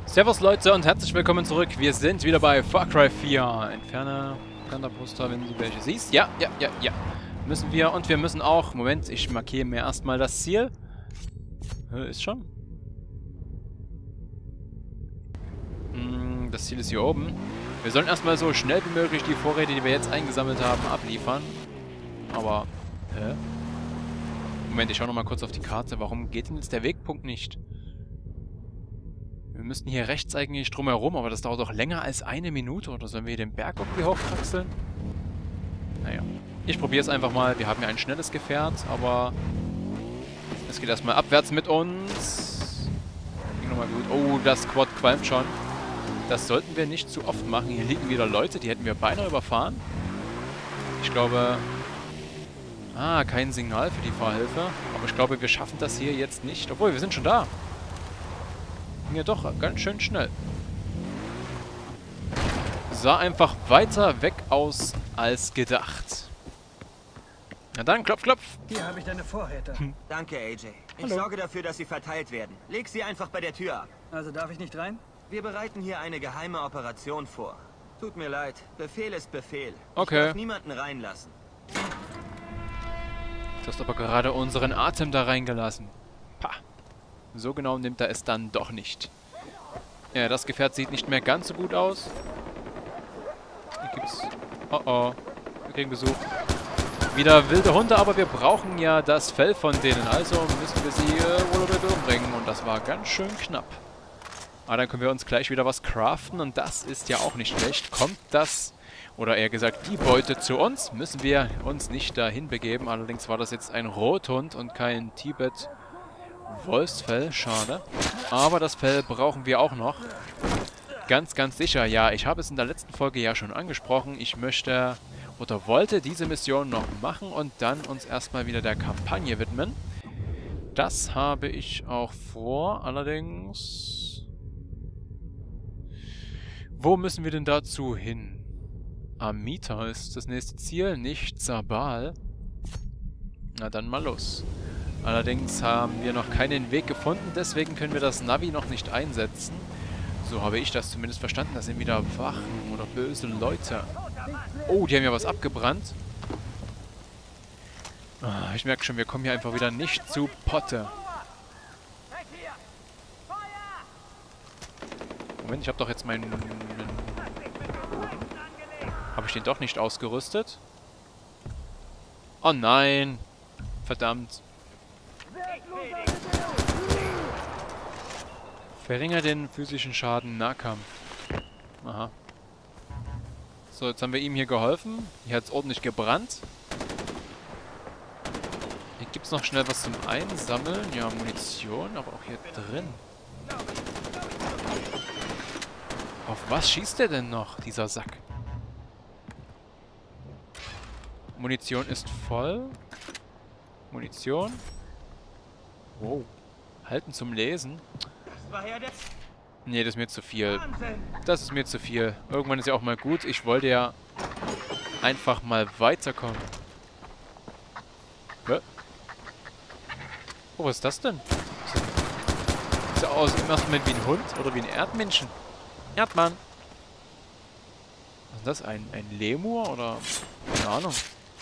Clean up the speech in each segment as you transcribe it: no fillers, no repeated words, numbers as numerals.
Servus Leute und herzlich willkommen zurück. Wir sind wieder bei Far Cry 4. Entferne Poster, wenn du welche siehst. Ja. Müssen wir. Und wir müssen auch... Moment, ich markiere mir erstmal das Ziel. Ist schon. Das Ziel ist hier oben. Wir sollen erstmal so schnell wie möglich die Vorräte, die wir jetzt eingesammelt haben, abliefern. Aber... Moment, ich schaue nochmal kurz auf die Karte. Warum geht denn jetzt der Wegpunkt nicht? Wir müssten hier rechts eigentlich drumherum, aber das dauert doch länger als eine Minute. Oder sollen wir hier den Berg irgendwie hochkraxeln? Naja. Ich probiere es einfach mal. Wir haben ja ein schnelles Gefährt, aber es geht erstmal abwärts mit uns. Ging nochmal gut. Oh, das Quad qualmt schon. Das sollten wir nicht zu oft machen. Hier liegen wieder Leute, die hätten wir beinahe überfahren. Ich glaube... Ah, kein Signal für die Fahrhilfe. Aber ich glaube, wir schaffen das hier jetzt nicht. Obwohl, wir sind schon da. Ging ja doch ganz schön schnell. Sah einfach weiter weg aus als gedacht. Na dann, klopf, klopf. Hier habe ich deine Vorräte. Danke, AJ. Ich Hallo. sorge dafür, dass sie verteilt werden. Leg sie einfach bei der Tür ab. Also darf ich nicht rein? Wir bereiten hier eine geheime Operation vor. Tut mir leid. Befehl ist Befehl. Okay. Ich darf niemanden reinlassen. Du hast aber gerade unseren Atem da reingelassen. Pah. So genau nimmt er es dann doch nicht. Ja, das Gefährt sieht nicht mehr ganz so gut aus. Hier gibt's... Oh oh. Wir kriegen Besuch. Wieder wilde Hunde, aber wir brauchen ja das Fell von denen. Also müssen wir sie wohl oder übel umbringen. Und das war ganz schön knapp. Aber dann können wir uns gleich wieder was craften. Und das ist ja auch nicht schlecht. Kommt das... Oder eher gesagt, die Beute zu uns, müssen wir uns nicht dahin begeben. Allerdings war das jetzt ein Rothund und kein Tibet-Wolfsfell. Schade. Aber das Fell brauchen wir auch noch. Ganz, ganz sicher. Ja, ich habe es in der letzten Folge ja schon angesprochen. Ich möchte oder wollte diese Mission noch machen und dann uns erstmal wieder der Kampagne widmen. Das habe ich auch vor. Allerdings... Wo müssen wir denn dazu hin? Amita ist das nächste Ziel, nicht Sabal. Na dann mal los. Allerdings haben wir noch keinen Weg gefunden, deswegen können wir das Navi noch nicht einsetzen. So habe ich das zumindest verstanden. Das sind wieder Wachen oder böse Leute. Oh, die haben ja was abgebrannt. Ah, ich merke schon, wir kommen hier einfach wieder nicht zu Potte. Moment, ich habe doch jetzt meinen... Habe ich den doch nicht ausgerüstet? Oh nein! Verdammt. Verringert den physischen Schaden Nahkampf. Aha. So, jetzt haben wir ihm hier geholfen. Hier hat es ordentlich gebrannt. Hier gibt es noch schnell was zum Einsammeln. Ja, Munition, aber auch hier drin. Auf was schießt der denn noch, dieser Sack? Munition ist voll. Munition. Wow. Halten zum Lesen. Nee, das ist mir zu viel. Das ist mir zu viel. Irgendwann ist ja auch mal gut. Ich wollte ja einfach mal weiterkommen. Hä? Oh, was ist das denn? Sieht aus im ersten Moment wie ein Hund oder wie ein Erdmännchen. Erdmann. Was ist das? Ein Lemur oder... Keine Ahnung.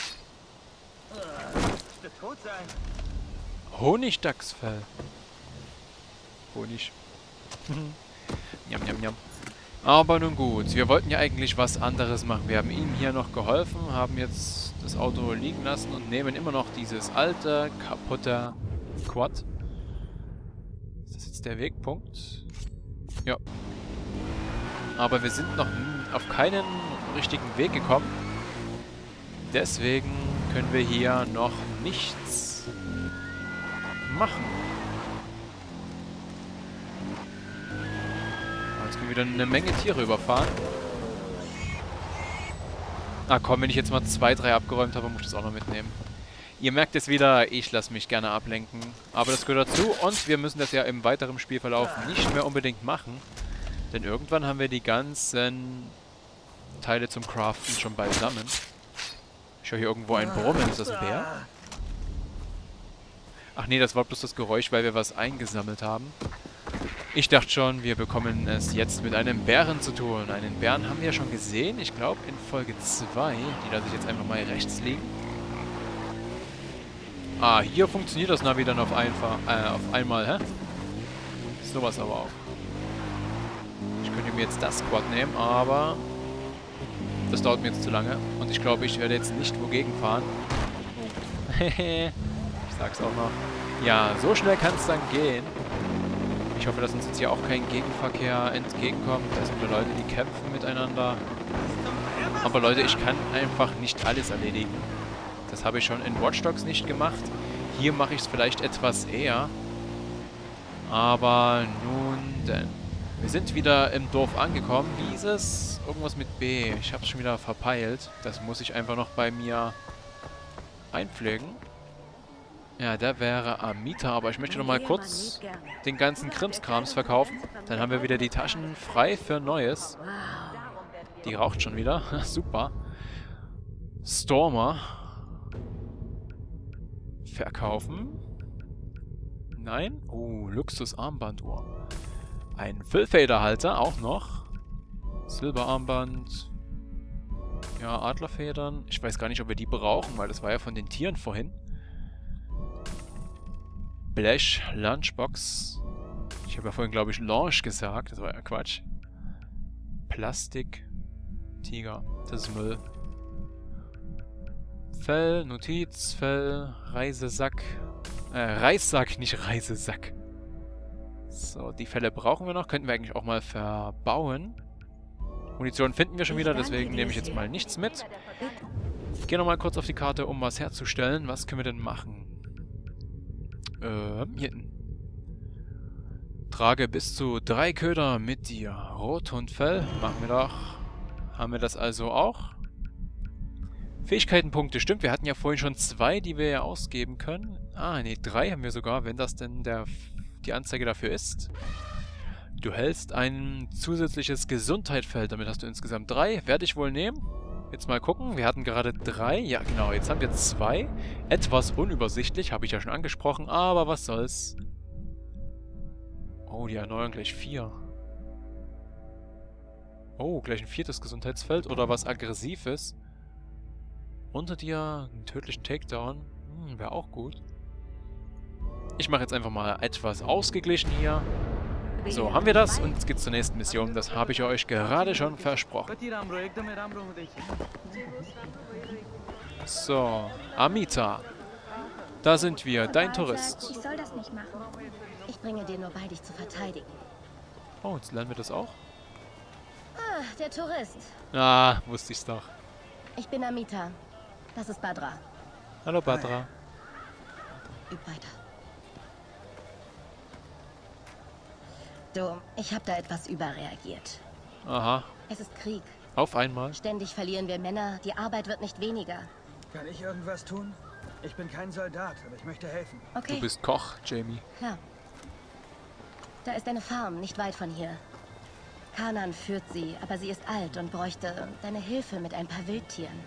Honigdachsfell. Honig. Njam, njam, njam. Aber nun gut, wir wollten ja eigentlich was anderes machen. Wir haben ihm hier noch geholfen, haben jetzt das Auto liegen lassen und nehmen immer noch dieses alte, kaputte Quad. Ist das jetzt der Wegpunkt? Ja. Aber wir sind noch auf keinen richtigen Weg gekommen. Deswegen können wir hier noch nichts machen. Jetzt können wir wieder eine Menge Tiere überfahren. Ah komm, wenn ich jetzt mal 2, 3 abgeräumt habe, muss ich das auch noch mitnehmen. Ihr merkt es wieder, ich lasse mich gerne ablenken. Aber das gehört dazu und wir müssen das ja im weiteren Spielverlauf nicht mehr unbedingt machen. Denn irgendwann haben wir die ganzen Teile zum Craften schon beisammen. Ich höre hier irgendwo ein Brummen. Ist das ein Bär? Ach nee, das war bloß das Geräusch, weil wir was eingesammelt haben. Ich dachte schon, wir bekommen es jetzt mit einem Bären zu tun. Einen Bären haben wir ja schon gesehen, ich glaube in Folge 2. Die lasse ich jetzt einfach mal rechts liegen. Ah, hier funktioniert das Navi dann auf einmal, hä? Sowas aber auch. Ich könnte mir jetzt das Quad nehmen, aber das dauert mir jetzt zu lange. Und ich glaube, ich werde jetzt nicht wogegen fahren. Oh. Ich sag's auch noch. Ja, so schnell kann es dann gehen. Ich hoffe, dass uns jetzt hier auch kein Gegenverkehr entgegenkommt. Da sind ja Leute, die kämpfen miteinander. Aber Leute, ich kann einfach nicht alles erledigen. Das habe ich schon in Watch Dogs nicht gemacht. Hier mache ich es vielleicht etwas eher. Aber nun denn. Wir sind wieder im Dorf angekommen. Wie ist es? Irgendwas mit B. Ich habe es schon wieder verpeilt. Das muss ich einfach noch bei mir einpflegen. Ja, der wäre Amita, aber ich möchte noch mal kurz den ganzen Krimskrams verkaufen. Dann haben wir wieder die Taschen frei für Neues. Die raucht schon wieder. Super. Stormer. Verkaufen. Nein. Oh, Luxus-Armbanduhr. Ein Füllfederhalter auch noch. Silberarmband. Ja, Adlerfedern. Ich weiß gar nicht, ob wir die brauchen, weil das war ja von den Tieren vorhin. Blech, Lunchbox. Ich habe ja vorhin, glaube ich, Launch gesagt. Das war ja Quatsch. Plastik. Tiger. Das ist Müll. Fell, Notiz, Fell, Reisesack. Reissack, nicht Reisesack. So, die Fälle brauchen wir noch. Könnten wir eigentlich auch mal verbauen. Munition finden wir schon wieder, deswegen nehme ich jetzt mal nichts mit. Ich gehe nochmal kurz auf die Karte, um was herzustellen. Was können wir denn machen? Hier hinten. Trage bis zu 3 Köder mit dir. Rothundfell. Machen wir doch. Haben wir das also auch? Fähigkeitenpunkte. Stimmt, wir hatten ja vorhin schon 2, die wir ja ausgeben können. Ah, ne, 3 haben wir sogar, wenn das denn die Anzeige dafür ist. Du hältst ein zusätzliches Gesundheitsfeld. Damit hast du insgesamt 3. Werde ich wohl nehmen. Jetzt mal gucken. Wir hatten gerade 3. Ja, genau. Jetzt haben wir 2. Etwas unübersichtlich. Habe ich ja schon angesprochen. Aber was soll's. Oh, die erneuern gleich 4. Oh, gleich ein 4. Gesundheitsfeld. Oder was Aggressives. Unter dir einen tödlichen Takedown. Wäre auch gut. Ich mache jetzt einfach mal etwas ausgeglichen hier. So, haben wir das und jetzt geht's zur nächsten Mission. Das habe ich euch gerade schon versprochen. So, Amita. Da sind wir, dein Tourist. Ich soll das nicht machen. Ich bringe dir nur bei, dich zu verteidigen. Oh, jetzt lernen wir das auch. Ah, der Tourist. Ah, wusste ich's doch. Ich bin Amita. Das ist Badra. Hallo, Badra. Üb weiter. Du, ich habe da etwas überreagiert. Aha. Es ist Krieg. Auf einmal. Ständig verlieren wir Männer. Die Arbeit wird nicht weniger. Kann ich irgendwas tun? Ich bin kein Soldat, aber ich möchte helfen. Okay. Du bist Koch, Jamie. Klar. Da ist eine Farm, nicht weit von hier. Kanan führt sie, aber sie ist alt und bräuchte deine Hilfe mit ein paar Wildtieren.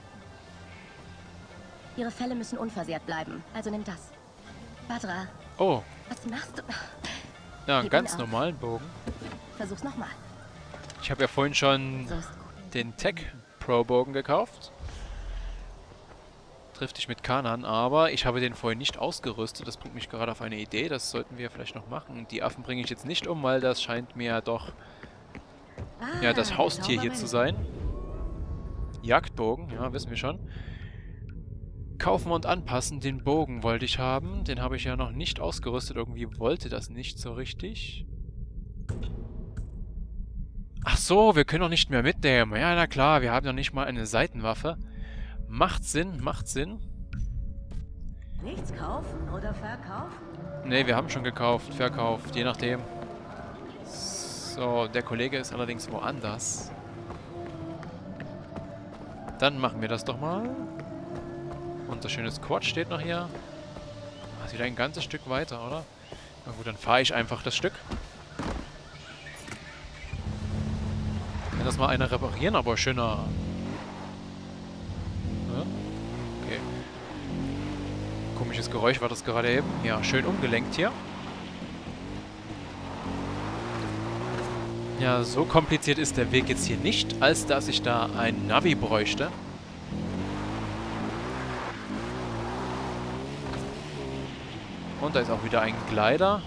Ihre Felle müssen unversehrt bleiben, also nimm das. Badra. Oh. Was machst du? Ja, einen ganz normalen Bogen. Versuch's nochmal. Ich habe ja vorhin schon So ist gut. den Tech Pro Bogen gekauft. Trifft dich mit Kanan, aber ich habe den vorhin nicht ausgerüstet. Das bringt mich gerade auf eine Idee. Das sollten wir vielleicht noch machen. Die Affen bringe ich jetzt nicht um, weil das scheint mir doch ja, das Haustier hier zu sein. Jagdbogen, ja, wissen wir schon. Kaufen und anpassen, den Bogen wollte ich haben. Den habe ich ja noch nicht ausgerüstet. Irgendwie wollte das nicht so richtig. Ach so, wir können doch nicht mehr mitnehmen. Ja, na klar, wir haben doch nicht mal eine Seitenwaffe. Macht Sinn, macht Sinn. Nichts kaufen oder verkaufen? Ne, wir haben schon gekauft, verkauft, je nachdem. So, der Kollege ist allerdings woanders. Dann machen wir das doch mal. Und das schöne Quad steht noch hier. Ah, ist wieder ein ganzes Stück weiter, oder? Na gut, dann fahre ich einfach das Stück. Kann das mal einer reparieren, aber schöner. Ja? Okay. Komisches Geräusch war das gerade eben. Ja, schön umgelenkt hier. Ja, so kompliziert ist der Weg jetzt hier nicht, als dass ich da ein Navi bräuchte. Und da ist auch wieder ein Gleiter.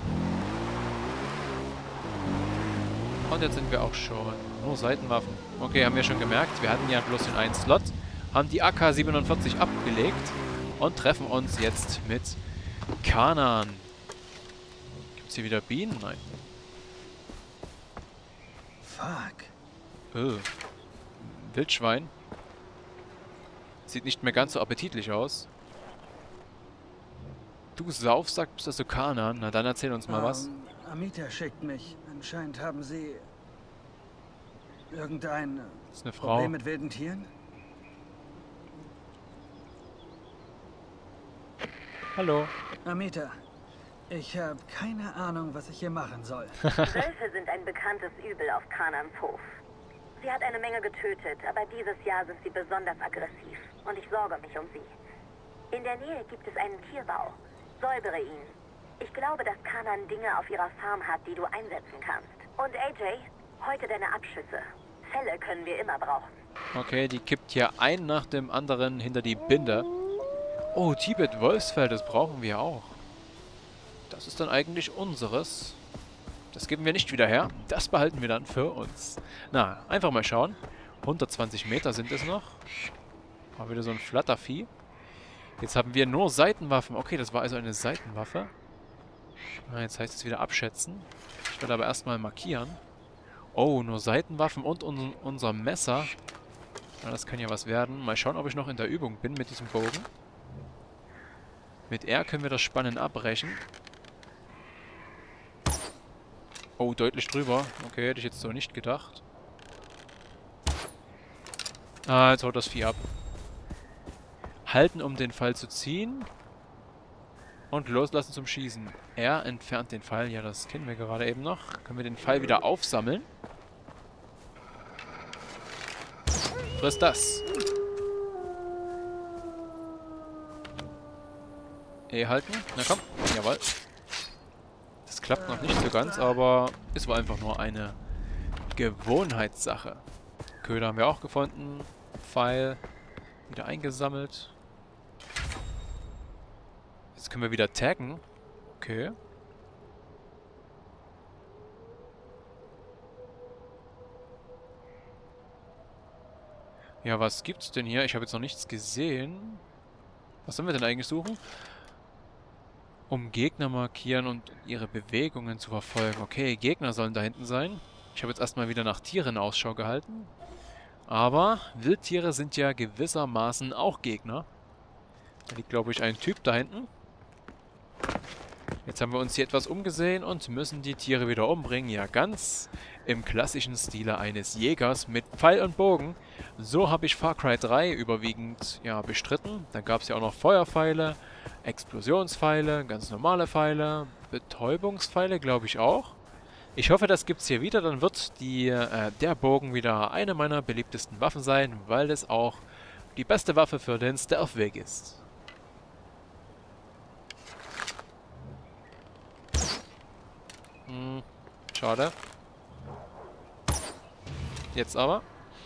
Und jetzt sind wir auch schon. Nur Seitenwaffen. Okay, haben wir schon gemerkt. Wir hatten ja bloß den einen Slot. Haben die AK-47 abgelegt. Und treffen uns jetzt mit Kanan. Gibt es hier wieder Bienen? Nein. Fuck. Wildschwein. Sieht nicht mehr ganz so appetitlich aus. Du Saufsack, bist das so Kanan? Na dann erzähl uns mal was. Amita schickt mich. Anscheinend haben sie irgendein Das ist eine Frau. Problem mit wilden Tieren? Hallo. Amita, ich habe keine Ahnung, was ich hier machen soll. Wölfe sind ein bekanntes Übel auf Kanans Hof. Sie hat eine Menge getötet, aber dieses Jahr sind sie besonders aggressiv. Und ich sorge mich um sie. In der Nähe gibt es einen Tierbau. Säubere ihn. Ich glaube, dass Kanan Dinge auf ihrer Farm hat, die du einsetzen kannst. Und AJ, heute deine Abschüsse. Fälle können wir immer brauchen. Okay, die kippt hier ein nach dem anderen hinter die Binde. Oh, Tibet Wolfsfell, das brauchen wir auch. Das ist dann eigentlich unseres. Das geben wir nicht wieder her. Das behalten wir dann für uns. Na, einfach mal schauen. 120 Meter sind es noch. War wieder so ein Flattervieh. Jetzt haben wir nur Seitenwaffen. Okay, das war also eine Seitenwaffe. Na, jetzt heißt es wieder abschätzen. Ich werde aber erstmal markieren. Oh, nur Seitenwaffen und unser Messer. Na, das kann ja was werden. Mal schauen, ob ich noch in der Übung bin mit diesem Bogen. Mit R können wir das Spannen abbrechen. Oh, deutlich drüber. Okay, hätte ich jetzt so nicht gedacht. Ah, jetzt haut das Vieh ab. Halten, um den Pfeil zu ziehen. Und loslassen zum Schießen. R entfernt den Pfeil. Ja, das kennen wir gerade eben noch. Können wir den Pfeil wieder aufsammeln. Friss das. E halten. Na komm. Jawohl. Das klappt noch nicht so ganz, aber es war einfach nur eine Gewohnheitssache. Köder haben wir auch gefunden. Pfeil wieder eingesammelt. Jetzt können wir wieder taggen. Okay. Ja, was gibt's denn hier? Ich habe jetzt noch nichts gesehen. Was sollen wir denn eigentlich suchen? Um Gegner markieren und ihre Bewegungen zu verfolgen. Okay, Gegner sollen da hinten sein. Ich habe jetzt erstmal wieder nach Tieren Ausschau gehalten. Aber Wildtiere sind ja gewissermaßen auch Gegner. Da liegt, glaube ich, ein Typ da hinten. Jetzt haben wir uns hier etwas umgesehen und müssen die Tiere wieder umbringen. Ja, ganz im klassischen Stile eines Jägers mit Pfeil und Bogen. So habe ich Far Cry 3 überwiegend ja, bestritten. Da gab es ja auch noch Feuerpfeile, Explosionspfeile, ganz normale Pfeile, Betäubungspfeile, glaube ich auch. Ich hoffe, das gibt es hier wieder. Dann wird der Bogen wieder eine meiner beliebtesten Waffen sein, weil es auch die beste Waffe für den Stealth-Weg ist. Schade. Jetzt aber.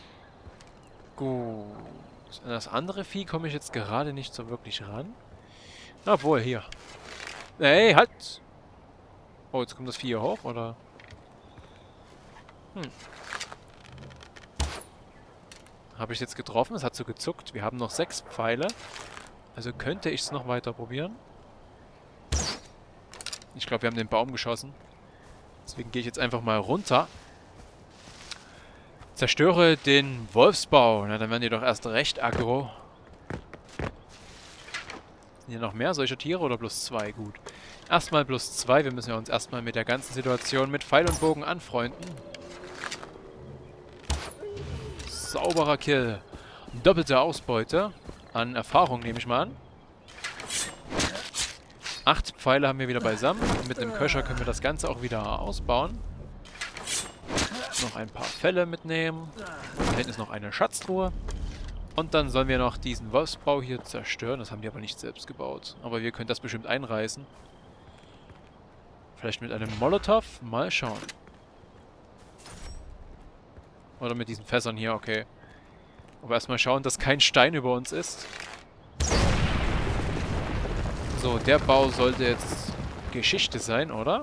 Gut. An das andere Vieh komme ich jetzt gerade nicht so wirklich ran. Obwohl, hier. Hey, halt! Oh, jetzt kommt das Vieh hier hoch, oder? Habe ich es jetzt getroffen? Es hat so gezuckt. Wir haben noch 6 Pfeile. Also könnte ich es noch weiter probieren. Ich glaube, wir haben den Baum geschossen. Deswegen gehe ich jetzt einfach mal runter. Zerstöre den Wolfsbau. Na, dann werden die doch erst recht aggro. Sind hier noch mehr solcher Tiere oder bloß 2? Gut. Erstmal bloß 2. Wir müssen ja uns erstmal mit der ganzen Situation mit Pfeil und Bogen anfreunden. Sauberer Kill. Doppelte Ausbeute. An Erfahrung nehme ich mal an. 8 Pfeile haben wir wieder beisammen. Und mit einem Köcher können wir das Ganze auch wieder ausbauen. Noch ein paar Felle mitnehmen. Da hinten ist noch eine Schatztruhe. Und dann sollen wir noch diesen Wolfsbau hier zerstören. Das haben die aber nicht selbst gebaut. Aber wir können das bestimmt einreißen. Vielleicht mit einem Molotow. Mal schauen. Oder mit diesen Fässern hier, okay. Aber erstmal schauen, dass kein Stein über uns ist. So, der Bau sollte jetzt Geschichte sein, oder?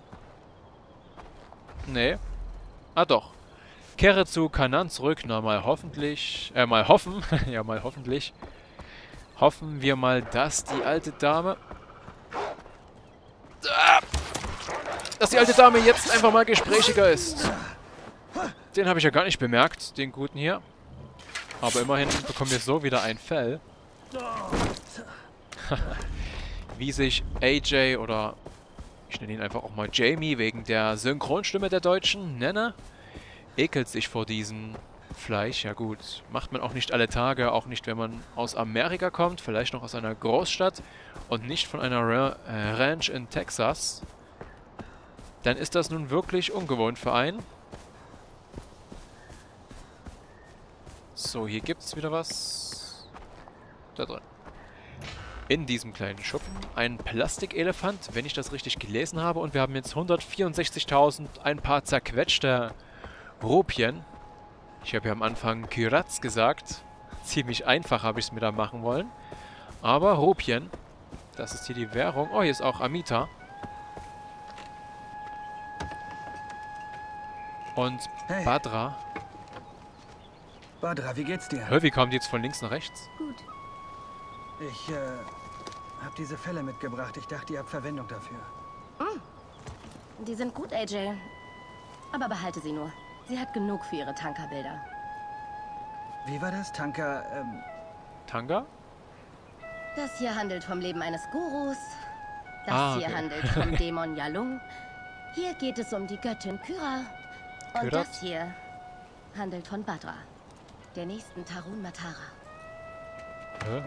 Nee. Ah, doch. Kehre zu Kanan zurück. Na, mal hoffentlich... mal hoffen. Ja, mal hoffentlich. Hoffen wir mal, dass die alte Dame... Dass die alte Dame jetzt einfach mal gesprächiger ist. Den habe ich ja gar nicht bemerkt, den guten hier. Aber immerhin bekommen wir so wieder ein Fell. Wie sich AJ oder... Ich nenne ihn einfach auch mal Jamie, wegen der Synchronstimme der Deutschen nenne. Ekelt sich vor diesem Fleisch. Ja gut, macht man auch nicht alle Tage, auch nicht, wenn man aus Amerika kommt, vielleicht noch aus einer Großstadt und nicht von einer Ranch in Texas. Dann ist das nun wirklich ungewohnt für einen. So, hier gibt es wieder was. Da drin. In diesem kleinen Schuppen ein Plastikelefant, wenn ich das richtig gelesen habe. Und wir haben jetzt 164.000, ein paar zerquetschte Rupien. Ich habe ja am Anfang Kyratz gesagt. Ziemlich einfach habe ich es mir da machen wollen. Aber Rupien, das ist hier die Währung. Oh, hier ist auch Amita. Und Hey. Badra. Badra, wie geht's dir? Hör, wie kommt die jetzt von links nach rechts? Gut. Ich, hab diese Fälle mitgebracht. Ich dachte, ihr habt Verwendung dafür. Die sind gut, AJ. Aber behalte sie nur. Sie hat genug für ihre Tankerbilder. Wie war das? Tanker, Tanga? Das hier handelt vom Leben eines Gurus. Das hier handelt vom Dämon Yalung. Hier geht es um die Göttin Kyra. Und Kyrat? das hier handelt von Badra, der nächsten Tarun Matara. Hä?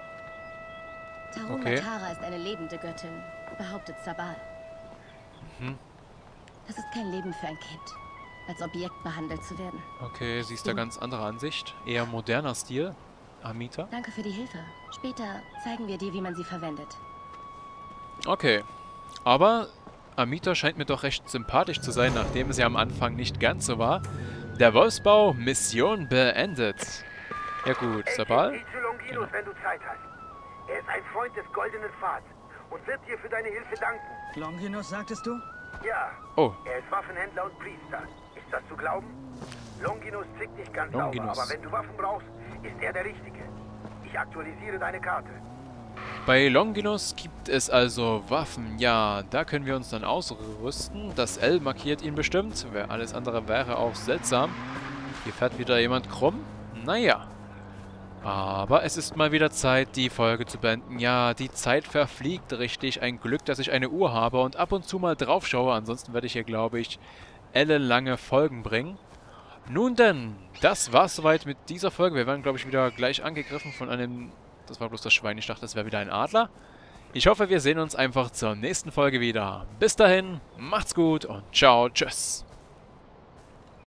Tarun Okay. Matara ist eine lebende Göttin, behauptet Sabal. Das ist kein Leben für ein Kind, als Objekt behandelt zu werden. Okay, sie ist da ganz anderer Ansicht. Eher moderner Stil. Amita. Danke für die Hilfe. Später zeigen wir dir, wie man sie verwendet. Okay. Aber Amita scheint mir doch recht sympathisch zu sein, nachdem es ja am Anfang nicht ganz so war. Der Wolfsbau, Mission beendet. Ja gut, Sabal? Geh zu Longinus, wenn du Zeit hast. Er ist ein Freund des Goldenen Pfads und wird dir für deine Hilfe danken. Longinus, sagtest du? Ja, Oh, er ist Waffenhändler und Priester. Ist das zu glauben? Longinus tickt nicht ganz Longinus. sauber, aber wenn du Waffen brauchst, ist er der Richtige. Ich aktualisiere deine Karte. bei Longinus gibt es also Waffen. Ja, da können wir uns dann ausrüsten. Das L markiert ihn bestimmt. Alles andere wäre auch seltsam. Hier fährt wieder jemand krumm. Naja. Aber es ist mal wieder Zeit, die Folge zu beenden. Ja, die Zeit verfliegt richtig. Ein Glück, dass ich eine Uhr habe und ab und zu mal drauf schaue. Ansonsten werde ich hier, glaube ich, ellenlange Folgen bringen. Nun denn, das war's soweit mit dieser Folge. Wir werden, glaube ich, wieder gleich angegriffen von einem... Das war bloß das Schwein. Ich dachte, das wäre wieder ein Adler. Ich hoffe, wir sehen uns einfach zur nächsten Folge wieder. Bis dahin, macht's gut und ciao, tschüss.